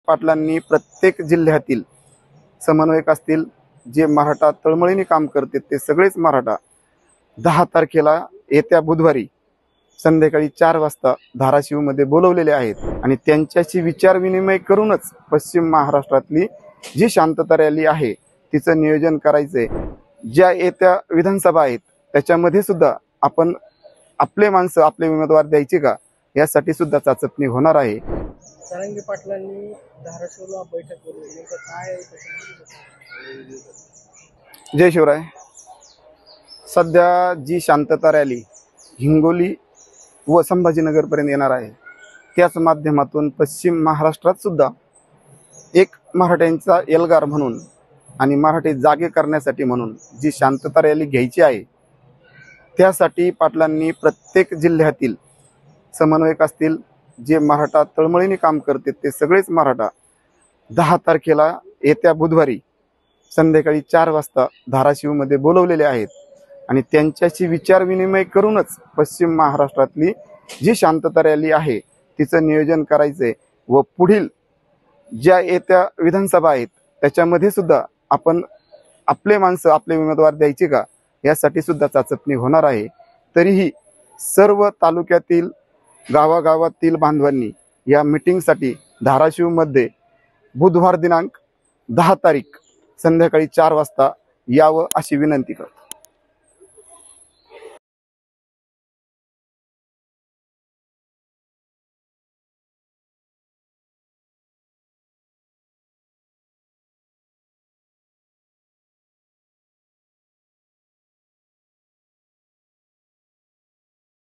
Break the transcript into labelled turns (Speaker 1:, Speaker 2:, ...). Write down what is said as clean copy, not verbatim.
Speaker 1: पाटलांनी प्रत्येक जिल्ह्यातील समन्वयक असतील, जे मराठा तळमळीने काम करते ते सगळेच मराठा 10 तारखेला येत्या बुधवारी संध्याकाळी 4 वाजता धाराशिवमध्ये बोलवलेले आहेत आणि त्यांच्याशी विचारविनिमय करूनच पश्चिम महाराष्ट्रातली जी शांतता रॅली आहे तिचं नियोजन करायचंय। ज्या येत्या विधानसभा आहेत त्याच्यामध्ये सुद्धा आपण आपले माणसं आपले उमेदवार द्यायचे का यासाठी सुद्धा चाचपणी होणार आहे।
Speaker 2: सारंगी पाटलांनी धाराशिवला बैठक बोलवली, नेमकं काय?
Speaker 1: जय शिवराय। सध्या जी शांतता रॅली हिंगोली व संभाजीनगर पर्यंत येणार आहे त्याच माध्यमातून पश्चिम महाराष्ट्रात सुद्धा एक मराठ्यांचा एल्गार म्हणून आणि मराठी जागे करण्यासाठी म्हणून जी शांतता रॅली घ्यायची आहे त्यासाठी पाटलांनी प्रत्येक जिल्ह्यातील समन्वयक असतील, जे मराठा तळमळीने काम करते ते सगळेच मराठा 10 तारखेला येत्या बुधवारी संध्याकाळी 4 वाजता धाराशिवमध्ये बोलवलेले आहेत आणि त्यांच्याशी विचारविनिमय करूनच पश्चिम महाराष्ट्रातली जी शांतता रॅली आहे तिचं नियोजन करायचंय व पुढील ज्या येत्या विधानसभा आहेत त्याच्यामध्ये सुद्धा आपण आपले माणसं आपले उमेदवार द्यायचे का यासाठी सुद्धा चाचपणी होणार आहे। तरीही सर्व तालुक्यातील गावागावातील बांधवांनी या मीटिंगसाठी धाराशिवमध्ये बुधवार दिनांक 10 तारीख संध्याकाळी 4 वाजता यावं अशी विनंती करतो।